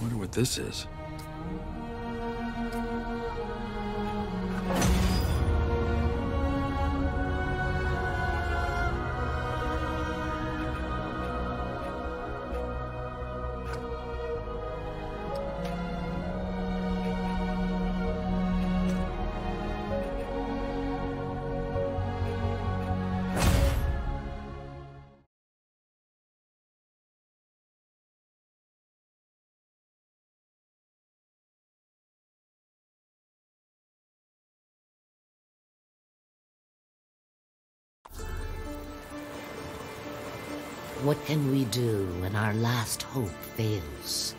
Wonder what this is. What can we do when our last hope fails?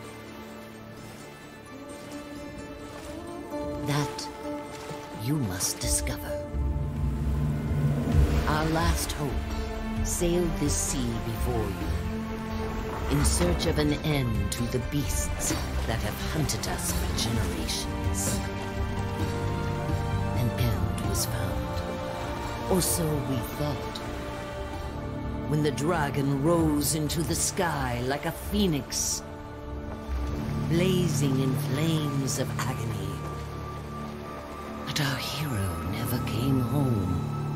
That you must discover. Our last hope sailed this sea before you, in search of an end to the beasts that have hunted us for generations. An end was found, or so we thought. When the dragon rose into the sky like a phoenix, blazing in flames of agony. But our hero never came home.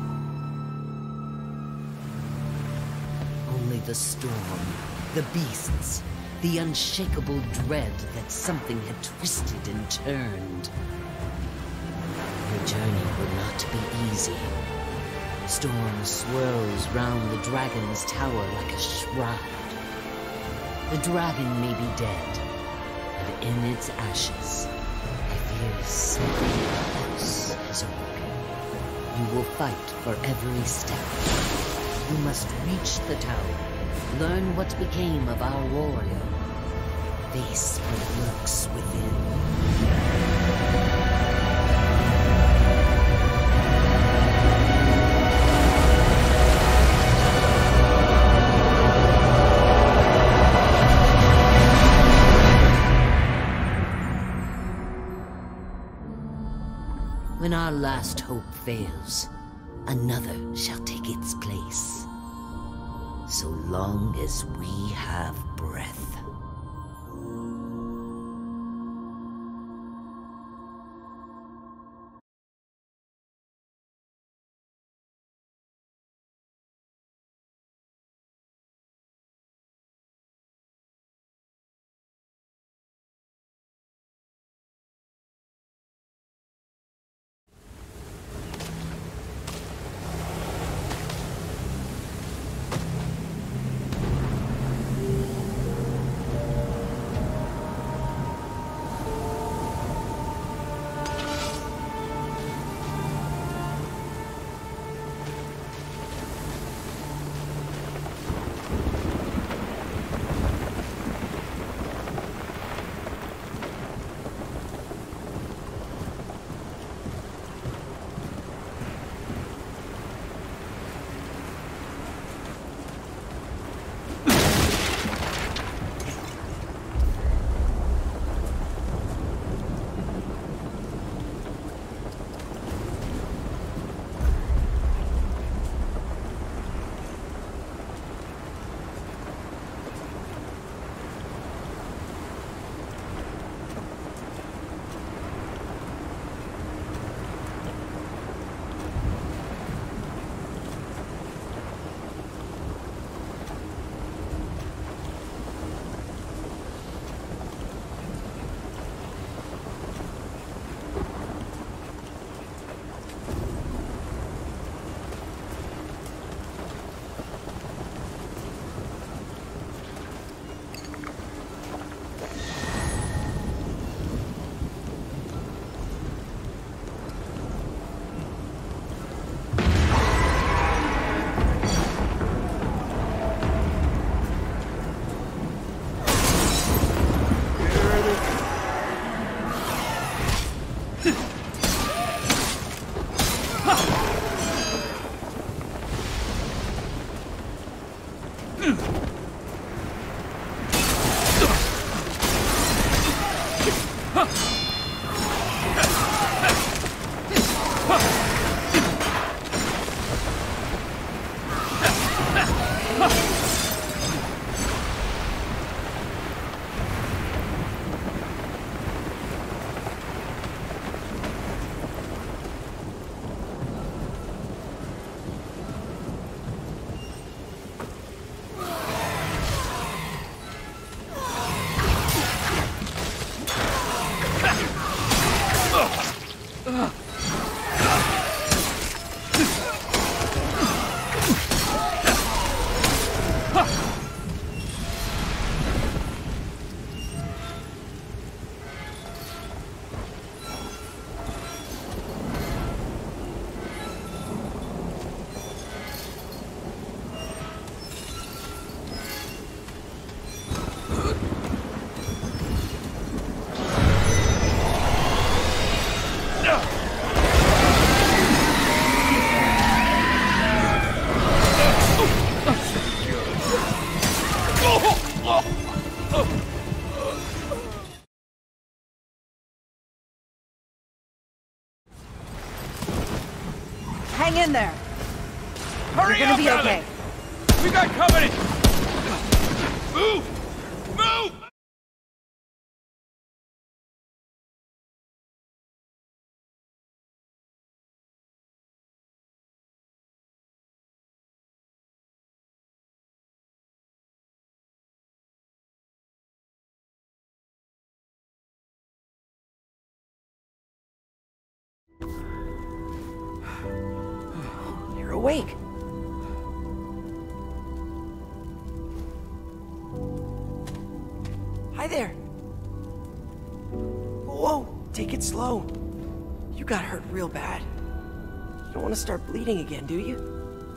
Only the storm, the beasts, the unshakable dread that something had twisted and turned. Your journey will not be easy. Storm swirls round the dragon's tower like a shroud. The dragon may be dead, but in its ashes, I fear something else has awoken. You will fight for every step. You must reach the tower, learn what became of our warrior, face what lurks within. When our last hope fails, another shall take its place. So long as we have breath. Hang in there. Hurry You're gonna up, be Ellie! okay. We got company! Move! Move! You're awake. Hi there. Whoa, take it slow. You got hurt real bad. You don't want to start bleeding again, do you?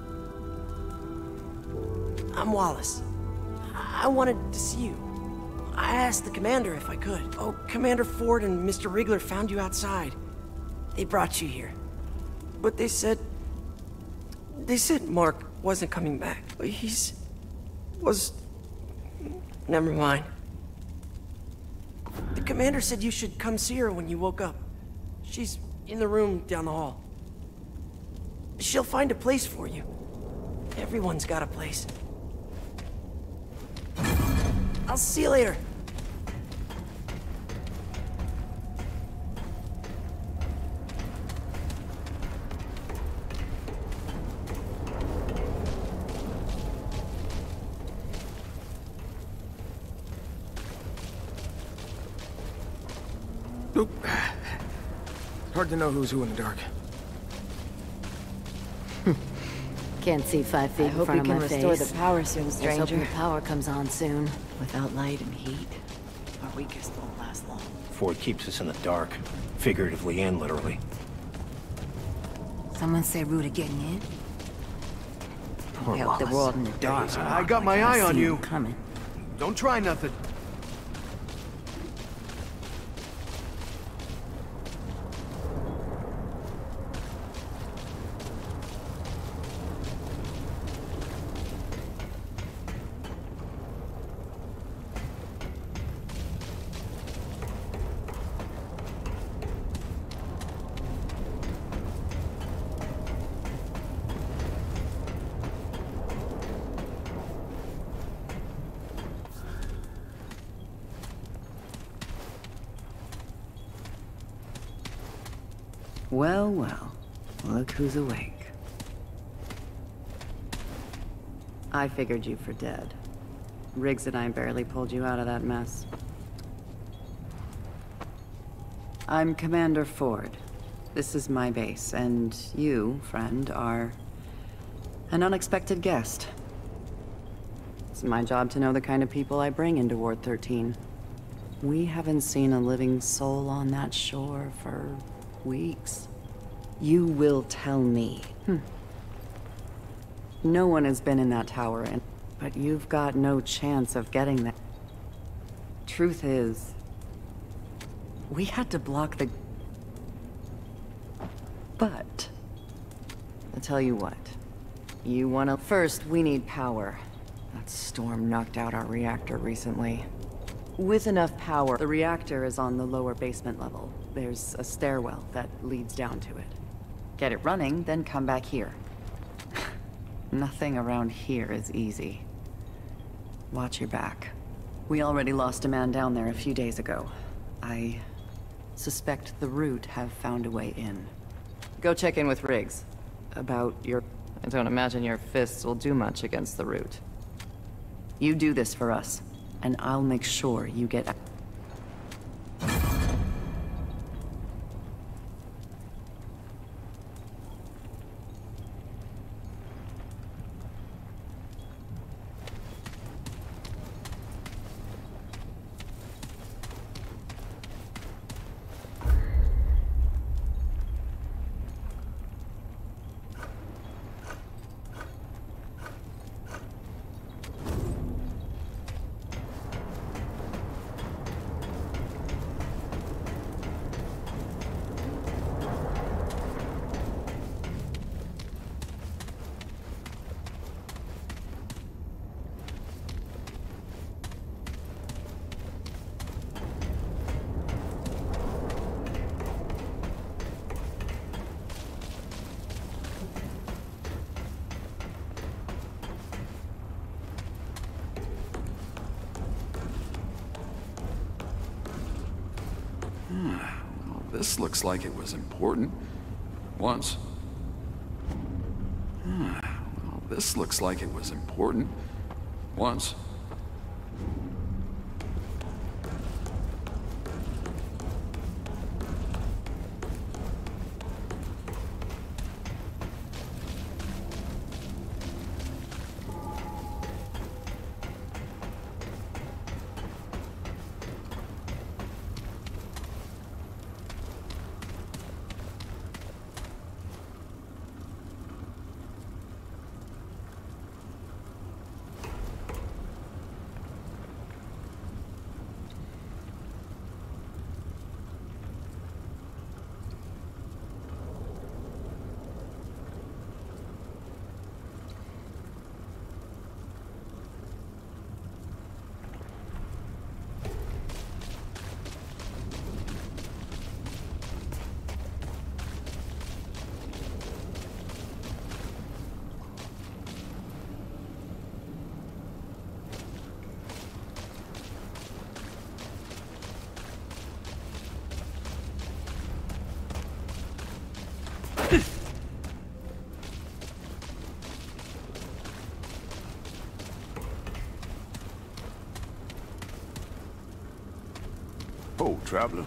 I'm Wallace. I wanted to see you. I asked the commander if I could. Oh, Commander Ford and Mr. Wriggler found you outside. They brought you here. But they said Mark wasn't coming back. Never mind. The commander said you should come see her when you woke up. She's in the room down the hall. She'll find a place for you. Everyone's got a place. I'll see you later. Nope. Hard to know who's who in the dark. Can't see 5 feet in front of my face. I hope you can restore the power soon, Let's stranger. hope the power comes on soon. Without light and heat, our weakest won't last long. Ford keeps us in the dark, figuratively and literally. Someone say Ruta getting in? Poor We out the Wallace. world in the dark. I got my eye on See you. him coming. Don't try nothing. Well, well. Look who's awake. I figured you for dead. Riggs and I barely pulled you out of that mess. I'm Commander Ford. This is my base, and you, friend, are an unexpected guest. It's my job to know the kind of people I bring into Ward 13. We haven't seen a living soul on that shore for weeks. You will tell me. No one has been in that tower, but you've got no chance of getting that. Truth is, we had to block the... But, I'll tell you what. You wanna... First, we need power. That storm knocked out our reactor recently. With enough power, the reactor is on the lower basement level. There's a stairwell that leads down to it. Get it running, then come back here. Nothing around here is easy. Watch your back. We already lost a man down there a few days ago. I suspect the Root have found a way in. Go check in with Riggs. About your... I don't imagine your fists will do much against the Root. You do this for us, and I'll make sure you get... Well, this looks like it was important. Once. Well, this looks like it was important. Once. Oh, traveler.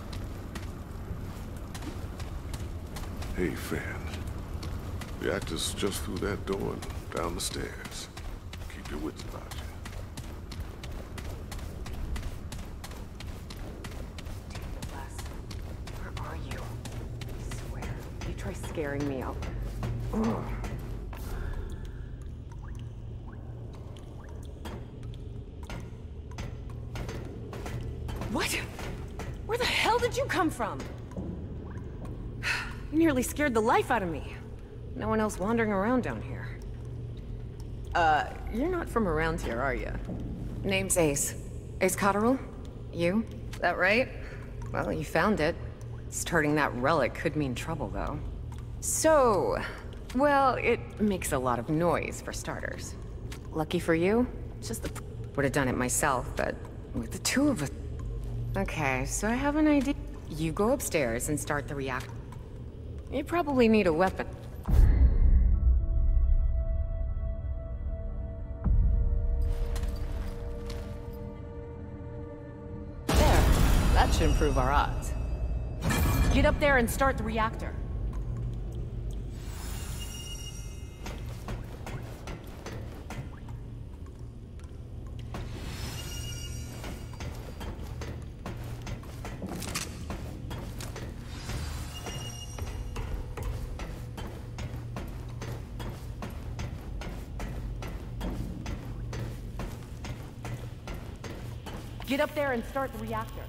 Hey, friend. The actor's just through that door and down the stairs. Keep your wits about you. Where are you? I swear, you try scaring me out. Ugh. What? Where the hell did you come from? You nearly scared the life out of me. No one else wandering around down here. You're not from around here, are you? Name's Ace. Ace Cotterill? You? That right? Well, you found it. Starting that relic could mean trouble, though. So, well, it makes a lot of noise, for starters. Lucky for you, just the... Would have done it myself, but with the two of us... Okay, so I have an idea. You go upstairs and start the reactor. You probably need a weapon. There. That should improve our odds. Get up there and start the reactor. Get up there and start the reactor.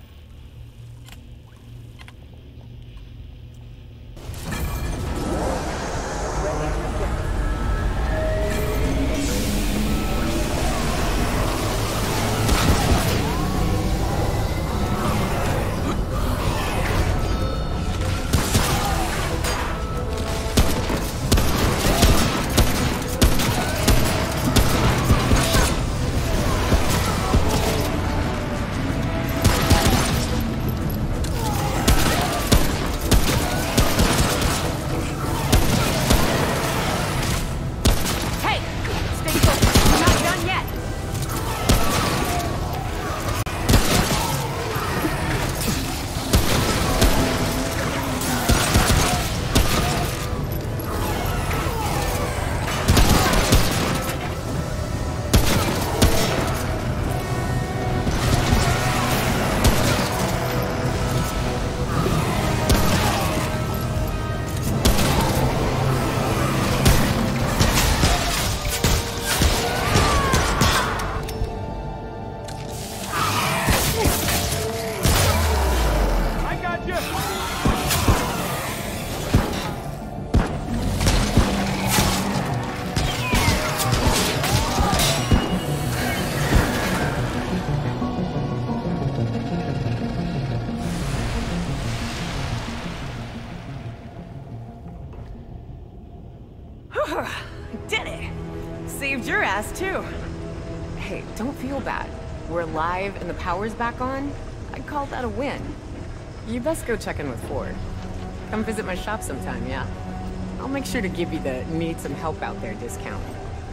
Did it! Saved your ass, too. Hey, don't feel bad. We're alive and the power's back on. I'd call that a win. You best go check in with Ford. Come visit my shop sometime, yeah? I'll make sure to give you the need some help out there discount.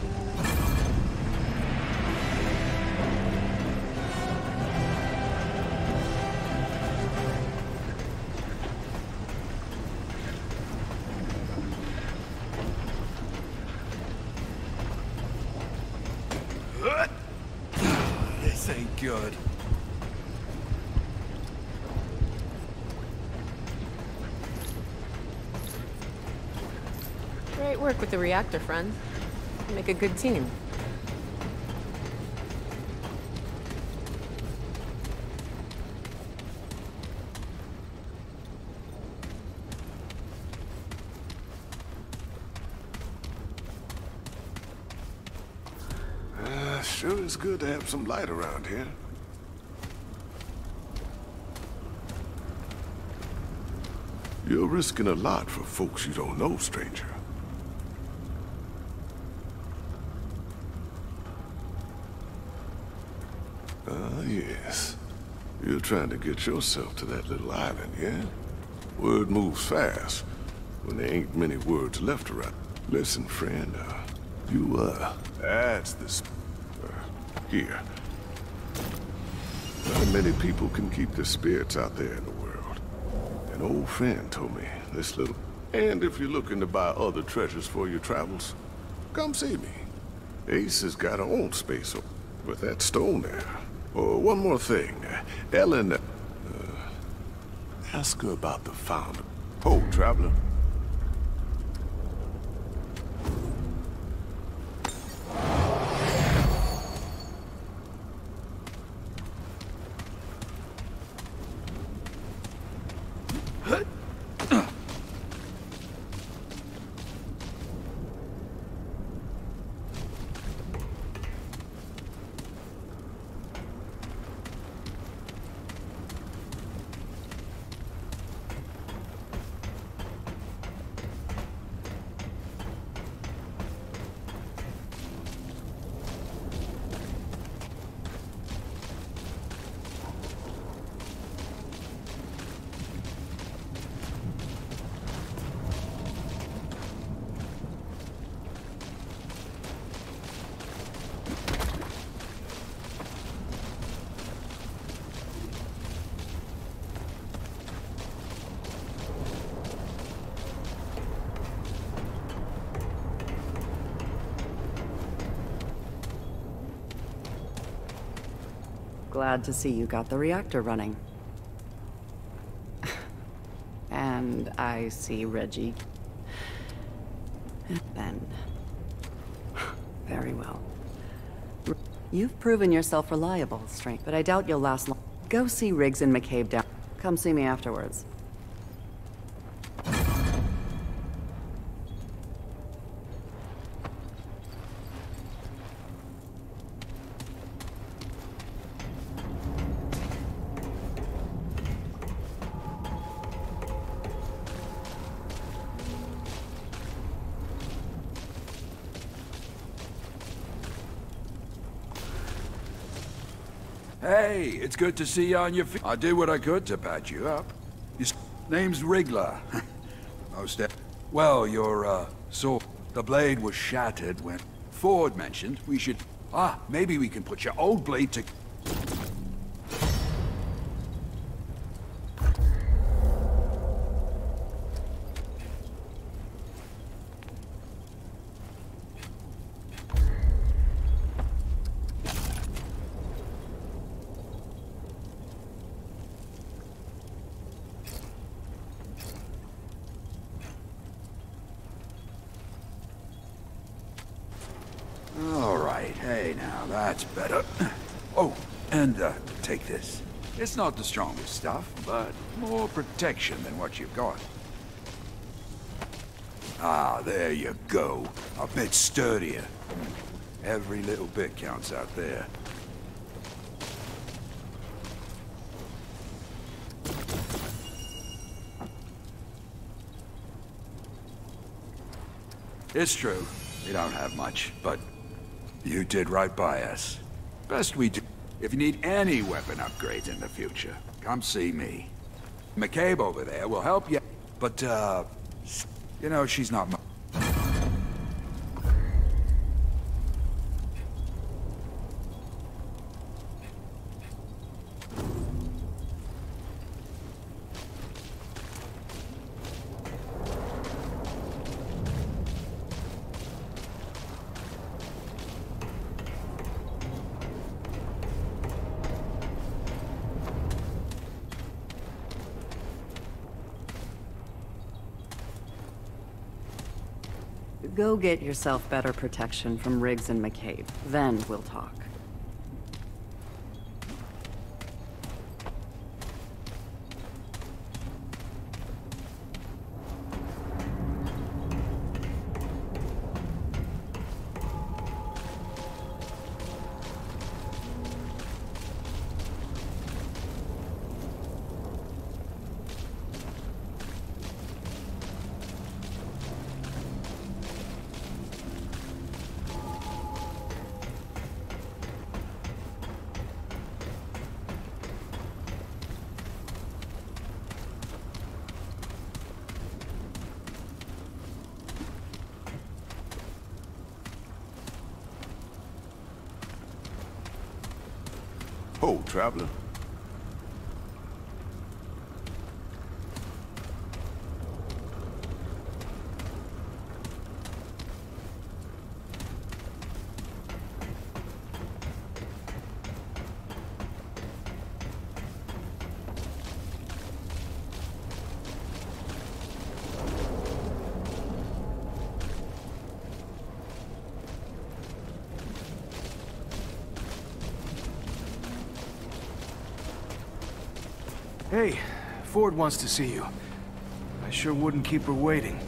This ain't good. Great work with the reactor, friend. You make a good team. Sure is good to have some light around here. You're risking a lot for folks you don't know, stranger. Ah, yes. You're trying to get yourself to that little island, yeah? Word moves fast when there ain't many words left around. Listen, friend, that's the... Here. Not many people can keep their spirits out there in the world. An old friend told me this little... And if you're looking to buy other treasures for your travels, come see me. Ace has got her own space with that stone there. Oh, one more thing. Ellen, ask her about the founder. Oh, traveler. Glad to see you got the reactor running. And I see Reggie. Ben. Very well. You've proven yourself reliable, Strange, but I doubt you'll last long. Go see Riggs and McCabe down. Come see me afterwards. Hey, it's good to see you on your feet. I did what I could to patch you up. His name's Wriggler. Well, your, sword. The blade was shattered when Ford mentioned we should... maybe we can put your old blade to... Hey, now, that's better. Oh, and, take this. It's not the strongest stuff, but more protection than what you've got. Ah, there you go. A bit sturdier. Every little bit counts out there. It's true. We don't have much, but you did right by us. Best we do. If you need any weapon upgrades in the future, come see me. McCabe over there will help you. But, you know, she's not Go get yourself better protection from Riggs and McCabe. Then we'll talk. Ho, traveler. Hey, Ford wants to see you. I sure wouldn't keep her waiting.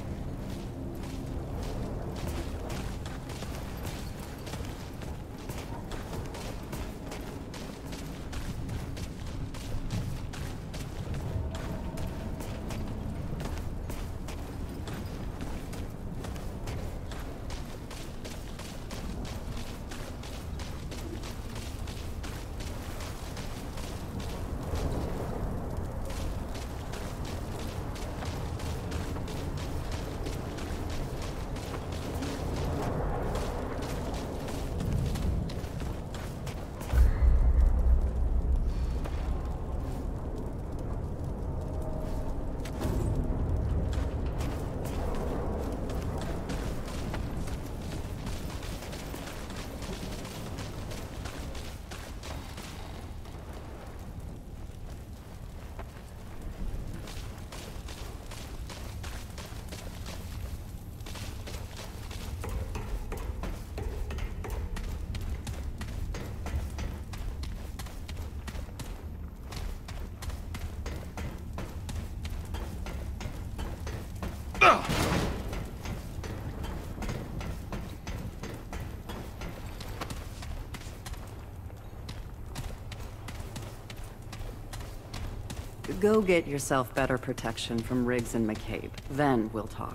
Go get yourself better protection from Riggs and McCabe. Then we'll talk.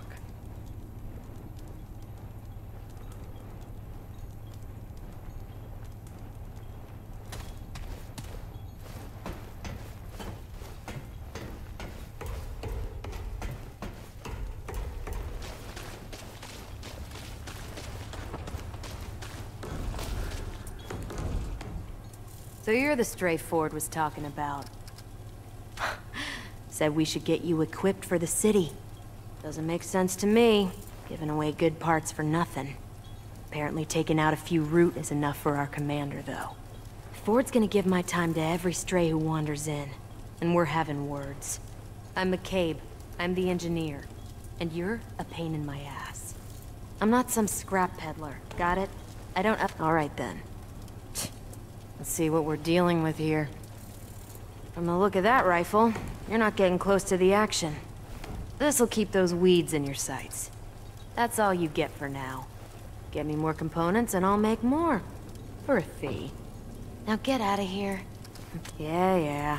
So you're the stray Ford was talking about. Said we should get you equipped for the city. Doesn't make sense to me, giving away good parts for nothing. Apparently taking out a few root is enough for our commander, though. Ford's gonna give my time to every stray who wanders in, and we're having words. I'm McCabe. I'm the engineer. And you're a pain in my ass. I'm not some scrap peddler, got it? I don't All right, then. Let's see what we're dealing with here. From the look of that rifle, you're not getting close to the action. This'll keep those weeds in your sights. That's all you get for now. Get me more components and I'll make more. For a fee. Now get out of here. Yeah.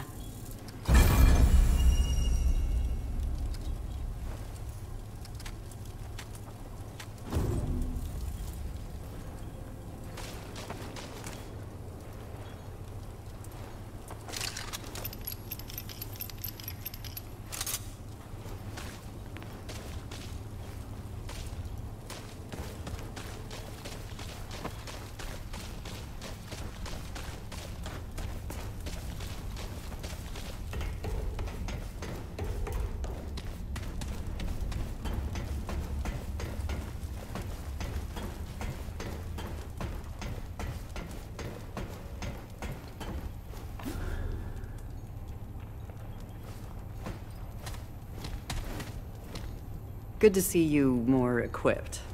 Good to see you more equipped.